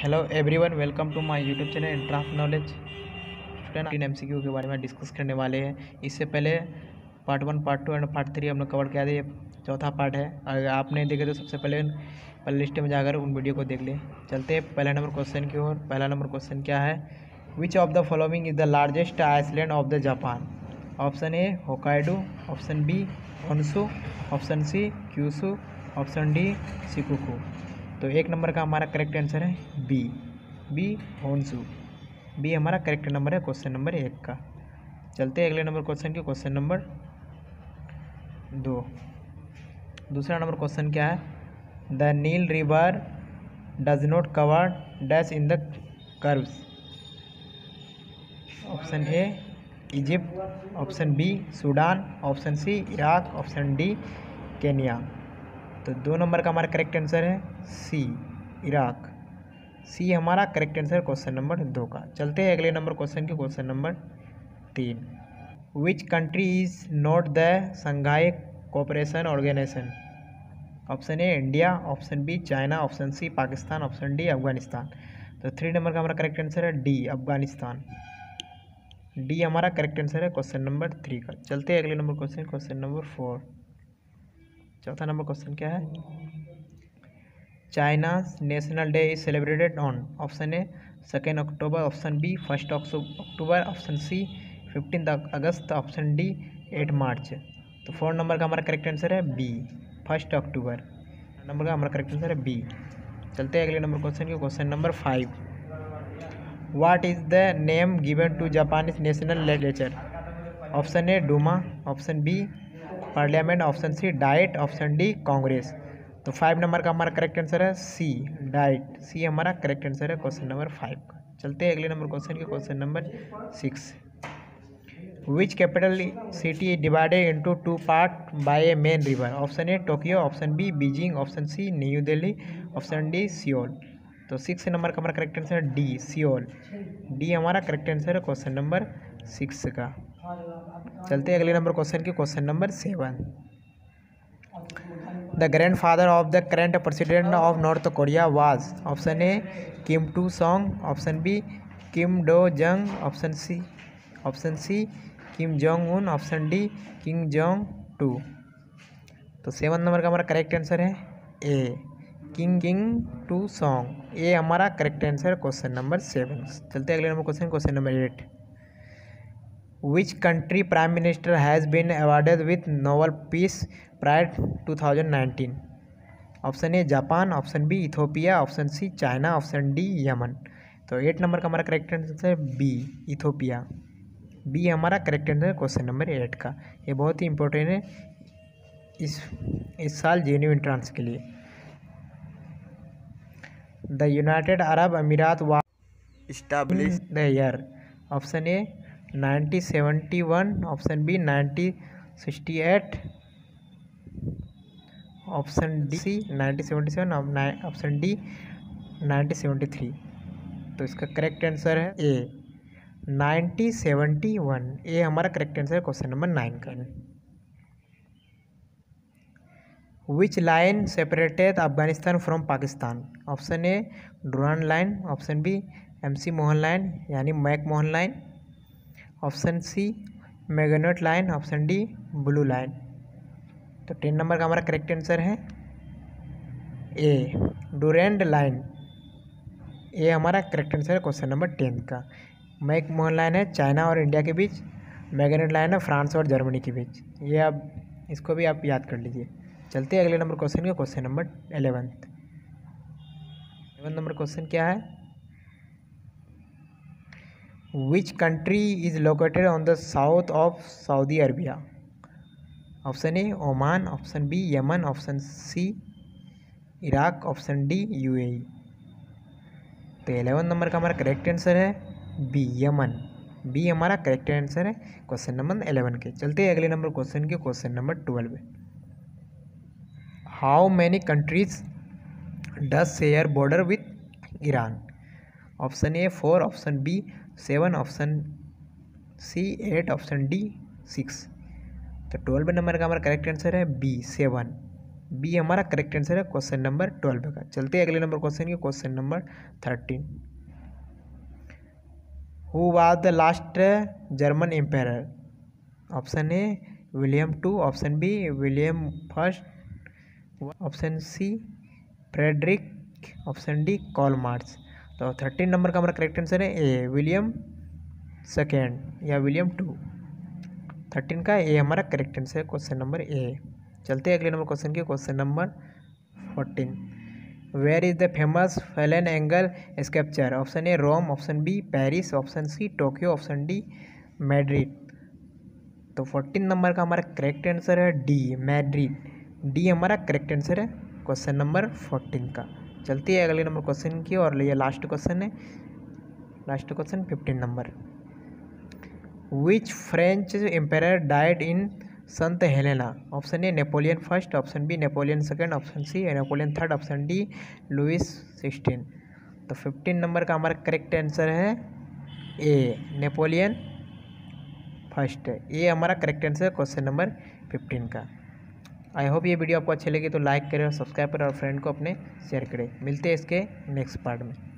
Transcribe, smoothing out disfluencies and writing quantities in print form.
Hello everyone, welcome to my YouTube channel draft knowledge. Student MCQ के बारे में discuss करने वाले हैं। इससे पहले पार्ट 1, पार्ट 2 एंड पार्ट 3 हम लोग कवर किया था। ये चौथा पार्ट है। अगर आप नहीं देखे तो सबसे पहले लिस्ट में जाकर उन वीडियो को देख ले। चलते हैं पहला नंबर क्वेश्चन की ओर। पहला नंबर क्वेश्चन क्या है? Which of the following is the largest island of the Japan? Option A Hokkaido, option B Honshu, option C Kyushu, option D Shikoku. तो एक नंबर का हमारा करेक्ट आंसर है बी होन्शु। बी हमारा correct number है question number 1 का। चलते हैं अगले नंबर क्वेश्चन की, क्वेश्चन नंबर 2। दूसरा नंबर क्वेश्चन क्या है? The Nile river does not cover dash in the curves. Option A Egypt, option B Sudan, option C Iraq, option D Kenya. तो 2 नंबर का हमारा करेक्ट आंसर है सी Iraq. सी हमारा correct answer question number 2 का। चलते हैं अगले नंबर क्वेश्चन की, question number 3। Which country is not the Shanghai cooperation organisation? Option A India, option B China, option C Pakistan, option D Afghanistan. तो 3 नंबर का हमारा करेक्ट आंसर है डी अफगानिस्तान। डी हमारा करेक्ट आंसर है क्वेश्चन नंबर 3 का। चलते हैं अगले नंबर क्वेश्चन, क्वेश्चन नंबर 4। चौथा नंबर क्वेश्चन क्या है? China national day is celebrated on. Option A 2 October, option B 1 October, option C 15 August, option D 8 March. तो 4 नंबर का हमारा करेक्ट आंसर है बी 1 अक्टूबर। नंबर का हमारा करेक्ट आंसर है बी। चलते हैं अगले नंबर क्वेश्चन की, question number 5। What is the name given to Japanese national legislature? Option A Duma, option B parliament, option C diet, option D Congress. तो 5 number का हमारा करेक्ट आंसर है सी diet. C हमारा correct answer है question number 5 का। चलते हैं अगले नंबर क्वेश्चन के, question number 6। Which capital city is divided into 2 part by a main river? Option A Tokyo, option B Beijing, option C New Delhi, option D Seoul. तो 6 number का हमारा correct answer है D Seoul. D हमारा correct answer है question number 6 का। चलते हैं अगले नंबर क्वेश्चन की, question number 7। The grandfather of the current president of North Korea was? Option A Kim टू Sung, option B Kim Do Jung, option C Kim Jong Un, option D Kim Jong टू। तो 7 number का हमारा correct answer है A Kim टू Sung. A हमारा correct answer question number 7। चलते हैं अगले number question, question number 8। Which country prime minister has been awarded with Nobel Peace Prize 2019? Option A Japan, option B Ethiopia, option C China, option D Yemen. तो 8 number का हमारा correct answer है B Ethiopia. B हमारा correct answer है question number 8 का। ये बहुत ही important है इस साल जेएनयू एंट्रेंस के लिए। The United Arab Emirates was established the year. Option A 1971, option B 1968, option D C 1977, option D 1973। तो इसका करेक्ट आंसर है ए 1971। ए हमारा करेक्ट आंसर है क्वेश्चन नंबर 9 का। Which line separated Afghanistan from Pakistan? Option A Durand line, option B MC Mahon line यानी McMahon line, option C Maginot line, option D blue line. तो 10 number का हमारा correct answer है ए डुरैंड line. A हमारा correct answer है question number 10 का। McMahon line है China और इंडिया के बीच, मैगनट लाइन है फ्रांस और जर्मनी के बीच। ये आप इसको भी आप याद कर लीजिए। चलते हैं अगले नंबर क्वेश्चन का, क्वेश्चन नंबर 11 नंबर क्वेश्चन क्या है? Which country is located on the south of Saudi Arabia? Option A Oman, option B Yemen, option C Iraq, option D UAE। तो 11 नंबर का हमारा करेक्ट आंसर है B Yemen. B हमारा correct answer है question number 11 के। चलते हैं अगले नंबर क्वेश्चन के, question number 12। How many countries does share border with Iran? Option A 4, option B 7, option C 8, option D 6। तो 12 नंबर का हमारा करेक्ट आंसर है बी 7। बी हमारा करेक्ट आंसर है क्वेश्चन नंबर 12 का। चलते हैं अगले नंबर क्वेश्चन की, question number 13। Who was the last German empire? Option A William two, option B William first, option C Frederick, option D Karl Marx. तो 13 number का हमारा करेक्ट आंसर है ए विलियम सेकेंड या William two. 13 का A हमारा correct answer है question number A. चलते हैं अगले नंबर क्वेश्चन की, question number 14। Where is the famous fallen angel sculpture? Option A Rome, option B Paris, option C Tokyo, option D Madrid. तो 14 number का हमारा करेक्ट आंसर है D Madrid. D हमारा correct answer है question number 14 का। चलते हैं अगले नंबर क्वेश्चन की, और ये लास्ट क्वेश्चन है, last question 15 number. Which French empire died in Saint Helena? Option A Napoleon first, option B Napoleon second, option C Napoleon third, option D Louis 16। तो 15 number का हमारा करेक्ट आंसर है ए Napoleon first. ये हमारा correct answer है question number 15 का। I hope ये video आपको अच्छी लगी तो लाइक करें और सब्सक्राइब करें और फ्रेंड को अपने शेयर करें। मिलते हैं इसके नेक्स्ट पार्ट में।